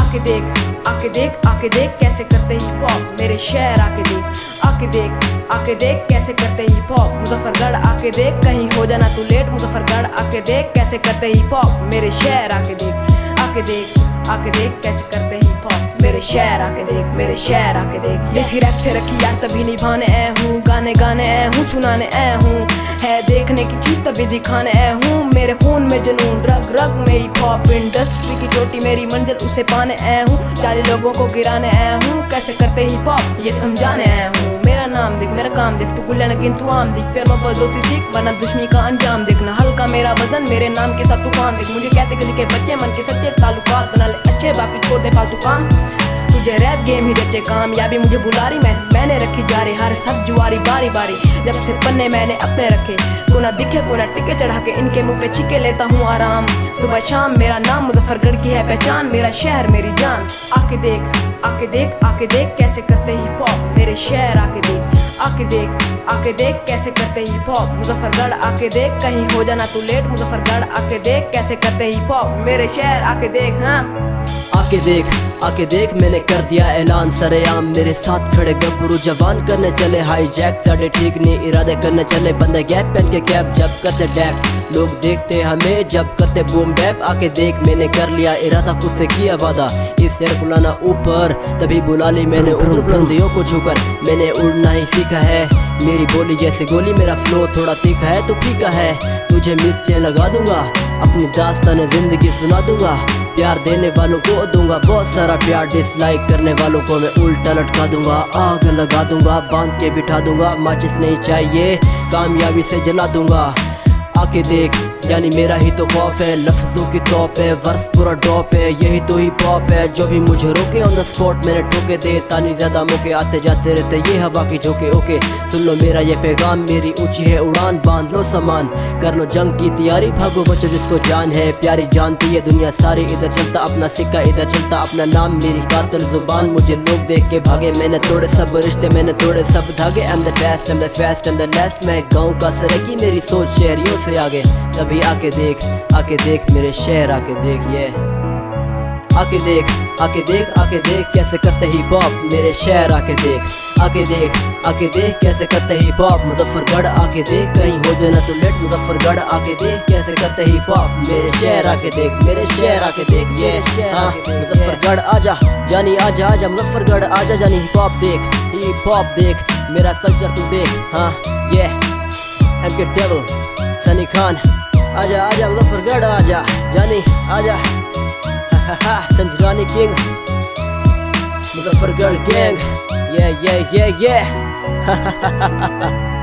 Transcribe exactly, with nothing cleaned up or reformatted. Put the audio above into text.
आके देख आके देख आके देख कैसे करते हिप हॉप मेरे शहर आके देख आके देख आके देख कैसे करते हिप हॉप मुजफ्फरगढ़ आके देख कहीं हो जाना तू लेट मुजफ्फरगढ़ आके देख कैसे करते हिप हॉप मेरे शहर आके देख आके देख आके देख कैसे करते हिप हॉप मेरे शहर आके देख मेरे शहर आके देख इसी रैप से रखी यार तभी निभाने आया हूँ गाने गाने आया हूँ सुनाने आया हूँ है देखने की चीज तभी दिखाने आया हूँ मेरे खून में जुनून रग रग में हिप हॉप इंडस्ट्री की चोटी मेरी मंजिल उसे पाने आया हूँ जाली लोगों को गिराने आया हूँ कैसे करते हिप हॉप ये समझाने आया हूँ मेरा नाम देख मेरा काम देख तू गुल्ला नगिन तू आम देख प्यार मोहब्बत दोस्ती सीख वरना दुश्मनी का अंजाम देखना हल्का मेरा वजन मेरे नाम के साथ तूफान देख मुझे कहते गली के बच्चे मन के सच्चे ताल्लुकात बना ले अच्छे बाकी छोड़ दे फालतू काम तुझे रैप गेम ही रचे कामयाबी मुझे बुला रही मैं मैंने रखी जा रही हर सब जुआरी बारी बारी जब से पन्ने मैंने अपने रखे को ना दिखे को ना टिके चढ़ा के इनके मुंह पे छीके लेता हूँ आराम सुबह शाम मेरा नाम मुजफ्फरगढ़ की है पहचान मेरा शहर मेरी जान आके देख आके देख आके देख कैसे करते हिप हॉप मेरे शहर आके देख आके देख आके देख कैसे करते हिप हॉप मुजफ्फरगढ़ आके देख कहीं हो जाना तू लेट मुजफ्फरगढ़ आके देख कैसे करते हिप हॉप मेरे शहर आके देख हाँ आके देख आके देख मैंने कर दिया ऐलान सरेआम मेरे साथ खड़े गब्बरू जवान करने चले हाई जैक साढ़े ठीक नहीं इरादे करने चले बंदे गैप पहन के कैप जब करते डैप लोग देखते हमें जब करते बूम बैप आके देख मैंने कर लिया इरादा खुद से किया वादा इस शहर बुलाना ऊपर तभी बुला ली मैंने ऊपर बुलंदियों को छूकर मैंने उड़ना ही सीखा है मेरी बोली जैसे गोली मेरा फ्लो थोड़ा तीखा है तो फीका है तुझे मिर्चें लगा दूंगा अपनी दास्तान जिंदगी सुना दूंगा प्यार देने वालों को दूंगा बहुत सारा प्यार डिसलाइक करने वालों को मैं उल्टा लटका दूंगा आग लगा दूंगा बांध के बिठा दूंगा माचिस नहीं चाहिए कामयाबी से जला दूंगा आके देख यानी मेरा ही तो खौफ है लफ्जों की तौप है वर्स पूरा डॉप है यही तो ही पॉप है जो भी मुझे रोके ऑन द स्पॉट मैंने ठोके दे तानी ज्यादा मौके आते जाते रहते ये हवा की झोंके ओके सुन लो मेरा ये पैगाम मेरी ऊंची है उड़ान बांध लो सामान कर लो जंग की तैयारी भागो बच्चों जिसको जान है प्यारी जानती है दुनिया सारी इधर चलता अपना सिक्का इधर चलता अपना नाम मेरी कातिल जुबान मुझे लोग देख के भागे मैंने तोड़े सब रिश्ते मैंने तोड़े सब धागे I am the best I am the fast I am the last मैं गाँव का सरकी मेरी सोच शहरियों से आगे तभी आके देख आके देख मेरे शहर आके देख ये आके देख आके देख आके देख कैसे करते हिप हॉप मेरे शहर आके देख आके देख आके देख कैसे करते हिप हॉप मुजफ्फरगढ़ आके देख कहीं हो जाना तो लेट मुजफ्फरगढ़ आके देख कैसे करते हिप हॉप मेरे शहर आके देख मेरे शहर आके देख ये हाँ मुजफ्फरगढ़ आजा जानी आजा आजा मुजफ्फरगढ़ आजा जानी हिप हॉप देख हिप हॉप देख मेरा कल्चर तू देख हाँ ये एम के डेविल सनी खान आजा आजा मुजफ्फरगढ़ आजा जानी आजा संजरानी किंग्स मुजफ्फरगढ़ गैंग ये ये ये ये